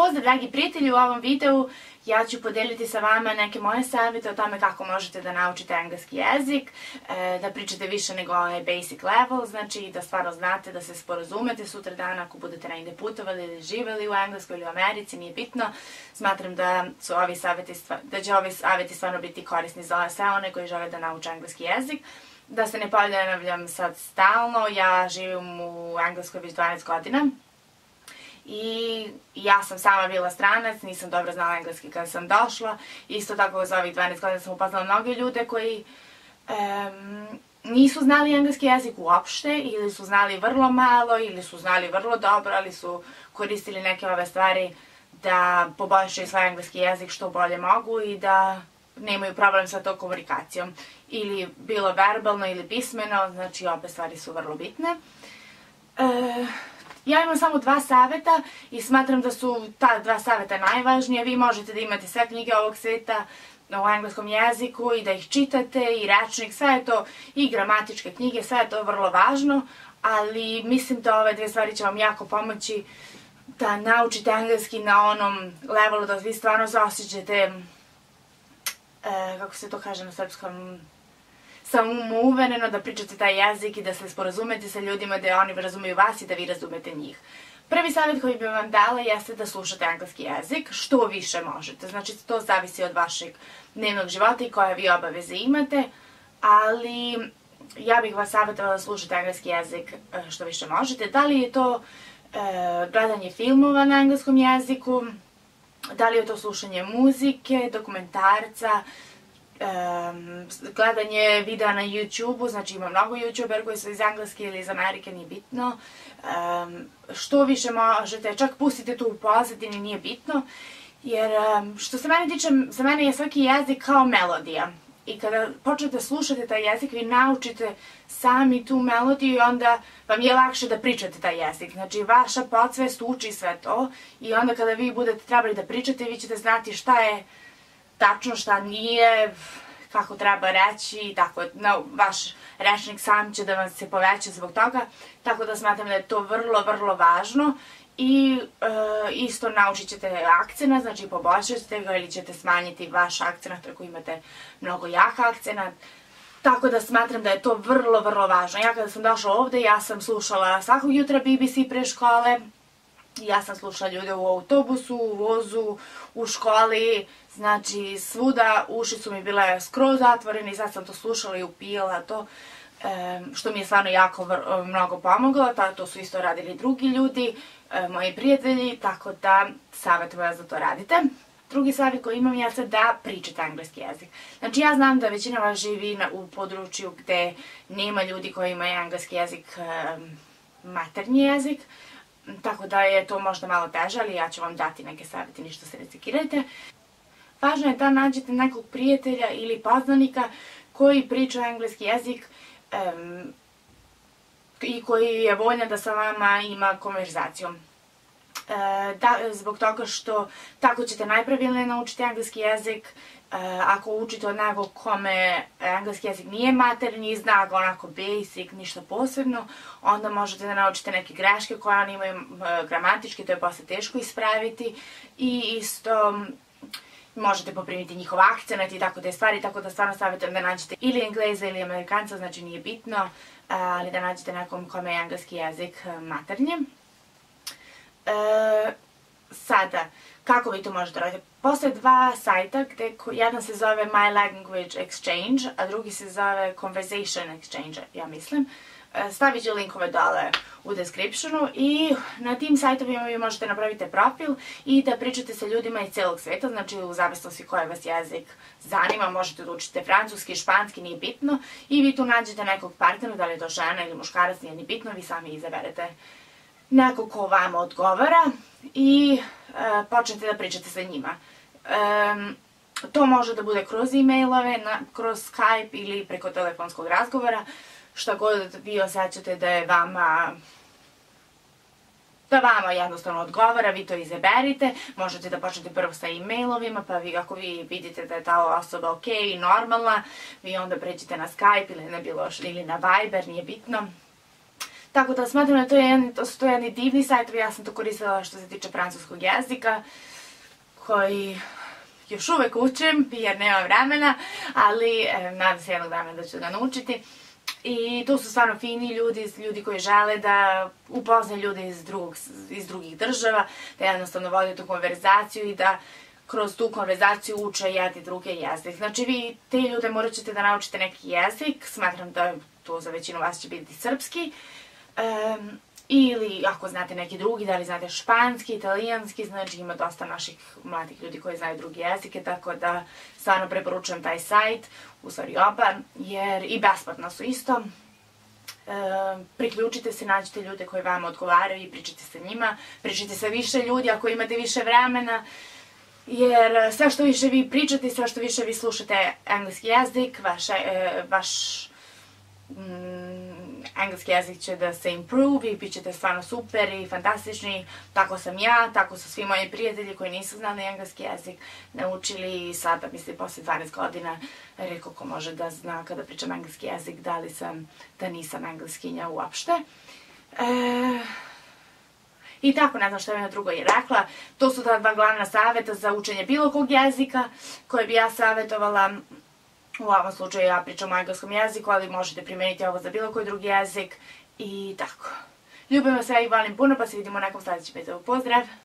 Pozdrav dragi prijatelji, u ovom videu ja ću podeliti sa vama neke moje savjete o tome kako možete da naučite engleski jezik, da pričate više nego onaj basic level, znači da stvarno znate, da se sporazumete sutra dana ako budete negde putovali ili živeli u Engleskoj ili u Americi, nije bitno. Smatram da će ovi savjeti stvarno biti korisni za sve one koji žele da nauče engleski jezik. Da se ne ponavljam sad stalno, ja živim u Engleskoj već 12 godina. I ja sam sama bila stranac, nisam dobro znala engleski kada sam došla. Isto tako za ovih 12 godina sam upoznala mnoge ljude koji nisu znali engleski jezik uopšte, ili su znali vrlo malo, ili su znali vrlo dobro, ali su koristili neke ove stvari da poboljšaju svoj engleski jezik što bolje mogu i da nemaju problem sa tom komunikacijom. Ili bilo verbalno ili pismeno, znači obe stvari su vrlo bitne. Ja imam samo 2 savjeta i smatram da su ta 2 savjeta najvažnije. Vi možete da imate sve knjige ovog sveta u engleskom jeziku i da ih čitate i rečnik, sve je to, i gramatičke knjige, sve je to vrlo važno, ali mislim da ove 2 stvari će vam jako pomoći da naučite engleski na onom levelu da vi stvarno zaosjećate, kako se to kaže na srpskom, samouvereno da pričate taj jezik i da se sporazumete sa ljudima, da oni razumeju vas i da vi razumete njih. Prvi savjet koji bih vam dala jeste da slušate engleski jezik što više možete. Znači, to zavisi od vašeg dnevnog života i koje vi obaveze imate, ali ja bih vas savjetovala da slušate engleski jezik što više možete. Da li je to gledanje filmova na engleskom jeziku, da li je to slušanje muzike, dokumentarca, gledanje videa na YouTube-u, znači ima mnogo YouTuber koji su iz Engleske ili iz Amerike, nije bitno. Što više možete, čak pustite tu u pozadini, nije bitno. Jer što se mene tiče, za mene je svaki jezik kao melodija. I kada počnete slušati taj jezik, vi naučite sami tu melodiju i onda vam je lakše da pričate taj jezik. Znači, vaša podsvest uči sve to i onda kada vi budete trebali da pričate, vi ćete znati šta je tačno, šta nije, kako treba reći i tako. Vaš rečnik sam će da vam se poveća zbog toga, tako da smatram da je to vrlo, vrlo važno. I isto naučit ćete akcenat, znači poboljšat ćete ga ili ćete smanjiti vaš akcenat ako imate mnogo jak akcenat. Tako da smatram da je to vrlo, vrlo važno. Ja kada sam došla ovde, ja sam slušala svakog jutra BBC pre škole. Ja sam slušala ljude u autobusu, u vozu, u školi, znači svuda uši su mi bile skroz zatvorene i sad sam to slušala i upijala to, što mi je stvarno jako mnogo pomoglo. To su isto radili drugi ljudi, moji prijatelji, tako da savjetujem vas da to radite. Drugi savjet koji imam jeste da pričate engleski jezik. Znači ja znam da većina vas živi u području gde nema ljudi koji imaju engleski jezik, maternji jezik, tako da je to možda malo teže, ali ja ću vam dati neke savjete, ništa se ne sekirajte. Važno je da nađete nekog prijatelja ili poznanika koji priča engleski jezik i koji je voljan da sa vama ima konverzaciju. Zbog toga što tako ćete najpravilnije naučiti engleski jezik. Ako učite od nekog kome engleski jezik nije maternji, zna ga onako basic, ništa posebno, onda možete da naučite neke greške koje oni imaju gramatičke, to je posle teško ispraviti i isto možete poprimiti njihov akcenat i tako te stvari, tako da stvarno savjetujem da nađete ili Engleza ili Amerikanca, znači nije bitno, ali da nađete nekom kome je engleski jezik maternji. Sada, kako vi to možete raditi? Postoje 2 sajta, jedan se zove My Language Exchange, a drugi se zove Conversation Exchange, ja mislim. Stavit ću linkove dole u descriptionu i na tim sajtovima vi možete napraviti profil i da pričate sa ljudima iz celog sveta, znači u zavisnosti koji vas jezik zanima, možete da učite francuski, španski, nije bitno, i vi tu nađete nekog partnera, da li je to žena ili muškarac, nije ni bitno, vi sami izaberete nekog ko vama odgovara i počnete da pričate sa njima. To može da bude kroz e-mailove, kroz Skype ili preko telefonskog razgovora, šta god vi osjećate da je vama jednostavno odgovara, vi to izaberite. Možete da počnete prvo sa e-mailovima, pa ako vi vidite da je ta osoba ok i normalna, vi onda pređete na Skype ili na Viber, nije bitno. Tako da smatram da su to jedni divni sajtovi, ja sam to koristila što se tiče francuskog jezika, koji još uvek učim jer nema vremena, ali nadam se jednog dana da ću ga naučiti. I to su stvarno fini ljudi koji žele da upoznaju ljude iz drugih država, da jednostavno vode tu konverzaciju i da kroz tu konverzaciju uče jedni druge jezik. Znači vi te ljude morat ćete da naučite neki jezik, smatram da to za većinu vas će biti srpski, ili ako znate neki drugi, da li znate španski, italijanski, znači ima dosta naših mladih ljudi koji znaju druge jezike, tako da stvarno preporučujem taj sajt, u stvari oba, jer i besplatno su isto. Priključite se, nađite ljude koji vam odgovaraju i pričajte sa njima, pričajte sa više ljudi ako imate više vremena, jer sve što više vi pričate, sve što više vi slušate engleski jezik, vaš engleski jezik će da se improve i bit ćete stvarno super i fantastični. Tako sam ja, tako su svi moji prijatelji koji nisu znali engleski jezik naučili i sada, mislim, posle 12 godina rekao ko može da zna kada pričam engleski jezik, da nisam engleskinja uopšte. I tako, ne znam što je drugo je rekla. To su ta dva glavna saveta za učenje bilo kog jezika koje bi ja savjetovala. U ovom slučaju ja pričam o engleskom jeziku, ali možete primeniti ovo za bilo koji drugi jezik i tako. Ljubim vas sve i volim puno, pa se vidimo u nekom sljedećem videu. Pozdrav!